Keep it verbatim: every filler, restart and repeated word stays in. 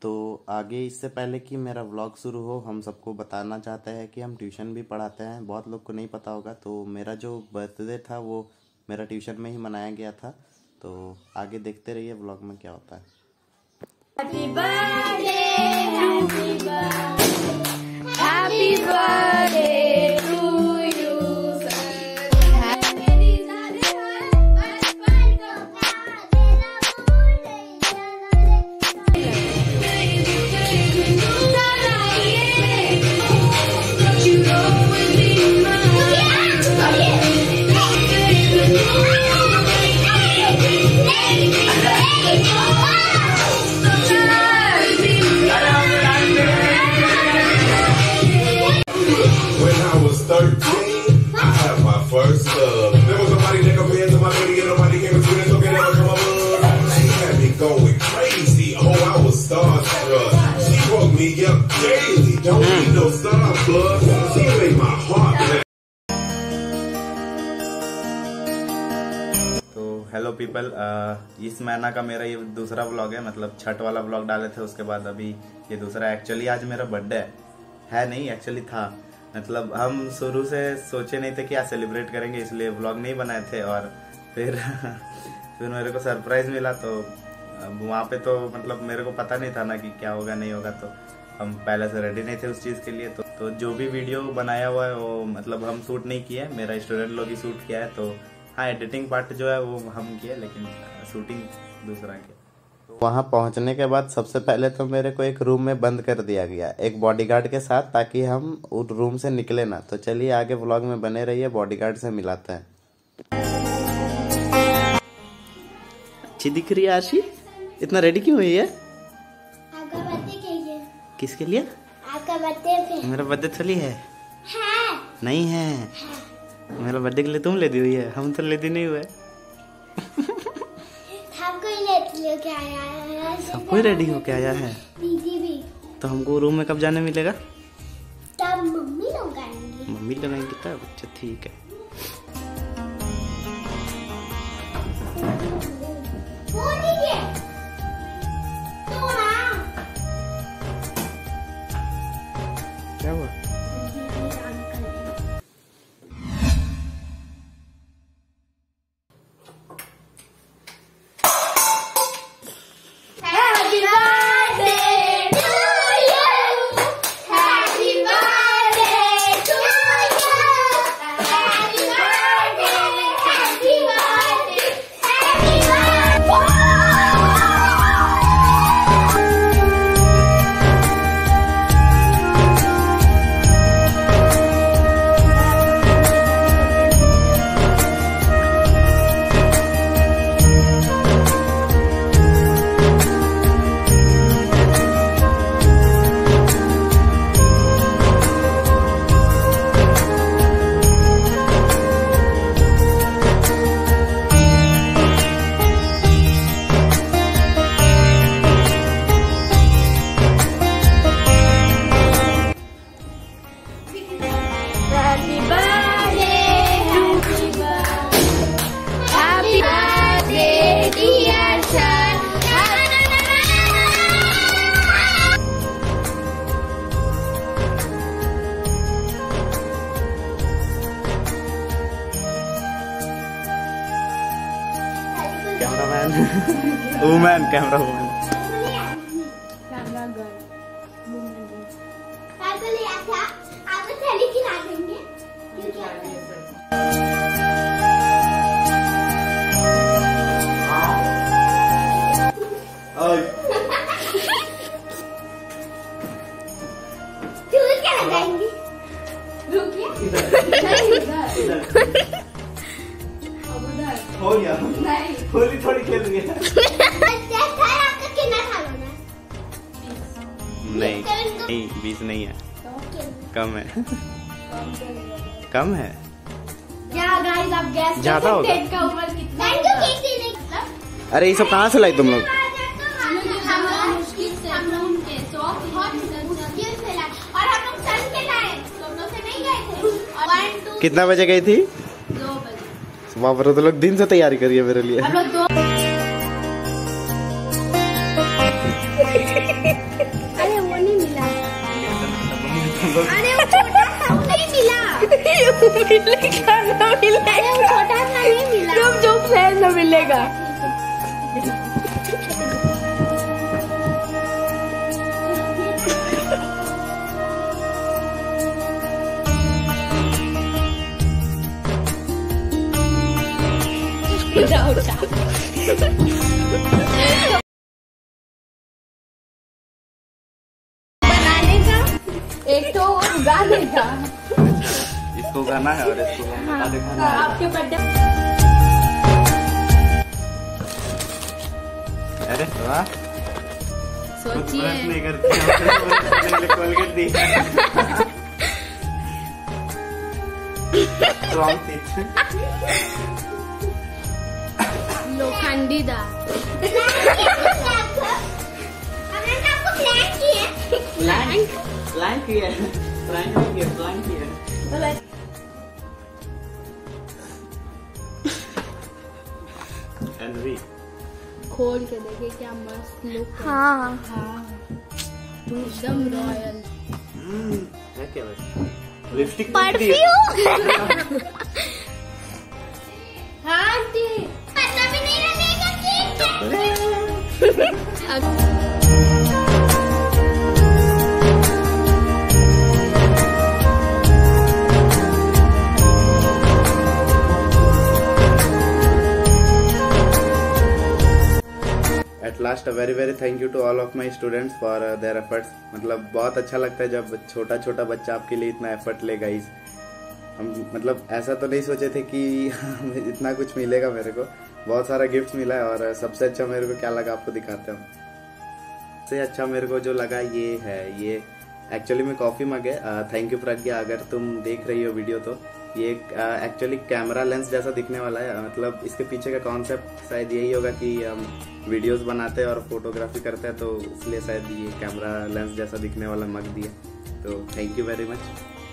तो आगे इससे पहले कि मेरा व्लॉग शुरू हो, हम सबको बताना चाहते हैं कि हम ट्यूशन भी पढ़ाते हैं। बहुत लोग को नहीं पता होगा। तो मेरा जो बर्थडे था वो मेरा ट्यूशन में ही मनाया गया था। तो आगे देखते रहिए व्लॉग में क्या होता है। Happy birthday, happy birthday, happy birthday to you, sir. मेरी जाने बचपन को thirteen, I had my first love. There was nobody that compared to my baby, and nobody came between us, so can never come above. She had me going crazy. Oh, I was starstruck. She woke me up daily. Don't need no star plug. She made my heart beat. तो hello people, इस महीना का मेरा ये दूसरा vlog है। मतलब छठ वाला व्लॉग डाले थे, उसके बाद अभी ये दूसरा। एक्चुअली आज मेरा बर्थडे है, है नहीं एक्चुअली था। मतलब हम शुरू से सोचे नहीं थे कि आज सेलिब्रेट करेंगे, इसलिए व्लॉग नहीं बनाए थे। और फिर फिर मेरे को सरप्राइज मिला। तो वहाँ पे तो मतलब मेरे को पता नहीं था ना कि क्या होगा नहीं होगा। तो हम पहले से रेडी नहीं थे उस चीज़ के लिए। तो, तो जो भी वीडियो बनाया हुआ है वो मतलब हम शूट नहीं किए, मेरा स्टूडेंट लोग ही शूट किया है। तो हाँ, एडिटिंग पार्ट जो है वो हम किए, लेकिन शूटिंग दूसरा किया। वहाँ पहुँचने के बाद सबसे पहले तो मेरे को एक रूम में बंद कर दिया गया, एक बॉडीगार्ड के साथ, ताकि हम उस रूम से निकले ना। तो चलिए आगे व्लॉग में बने रहिए, बॉडीगार्ड से मिलाते हैं। अच्छी दिख रही है आशी, इतना रेडी क्यों हुई है? आपका बर्थडे के लिए। किसके लिए? आपका बर्थडे पे। मेरा बर्थडे थोड़ी है। है। नहीं है, है। मेरा बर्थडे के लिए तुम लेती हुई है, हम तो लेती नहीं हुए। सब कोई रेडी होके आया है। दीदी भी। तो हमको रूम में कब जाने मिलेगा? तब मम्मी लोग आएंगी। मम्मी लोग आएंगी तब? अच्छा ठीक है। क्या हुआ? Cameraman woman camera woman camera girl आपको लिया था, आपको थैली खिला देंगे क्योंकि चूल क्या लगाएंगे? हो गया। होली थोड़ी खेल रही है। आपका कितना साल होना है? नहीं नहीं, बीस नहीं है, कम है। कम है क्या गाइस, आप गैस ज्यादा होगा। का उम्र कितना है? अरे ये सब कहाँ से लाई तुम लोग? मुश्किल से हम लोग के बहुत मुश्किल से लाए और हम लोग सन के लाए, दोनों से नहीं गए थे। कितना बजे गई थी? दो बजे। वहाँ पर तो लोग दिन से तैयारी करिए मेरे लिए। हम लोग दो तुमको अरे वो छोटा सा नहीं मिला। मिलेगा ना मिलेगा, अरे वो छोटा सा नहीं मिला। चुप चुप है ना मिलेगा। जाओ जाओ। बनाने का एक तो गाने का, इसको गाना है और इसको गाना दिखाना है। आपके बर्थडे। अरे वाह, सोचिए नहीं करती कोलगेट दी लोखंडी दांत। हमने तो आपको प्लान किया। प्लान प्लान किया प्लान किया प्लान किया एनवी खोल के देखे क्या मस्त लुक। हाँ हाँ एकदम रॉयल। है क्या वैसे लिपस्टिक परफ्यूम। हाँ आंटी। पता भी नहीं रहेगा cake. At last a very very thank you to all of my students for their efforts. मतलब बहुत अच्छा लगता है जब छोटा छोटा बच्चा आपके लिए इतना एफर्ट ले गाइस। हम मतलब ऐसा तो नहीं सोचे थे कि इतना कुछ मिलेगा मेरे को। बहुत सारा गिफ्ट्स मिला है और सबसे अच्छा मेरे को क्या लगा आपको दिखाते हैं। सबसे अच्छा मेरे को जो लगा ये है, ये एक्चुअली में कॉफी मग है। थैंक यू प्रज्ञा, अगर तुम देख रही हो वीडियो तो ये एक्चुअली कैमरा लेंस जैसा दिखने वाला है। मतलब इसके पीछे का कॉन्सेप्ट शायद यही होगा कि हम वीडियोस बनाते हैं और फोटोग्राफी करते हैं, तो इसलिए शायद ये कैमरा लेंस जैसा दिखने वाला मग दिया। तो थैंक यू वेरी मच।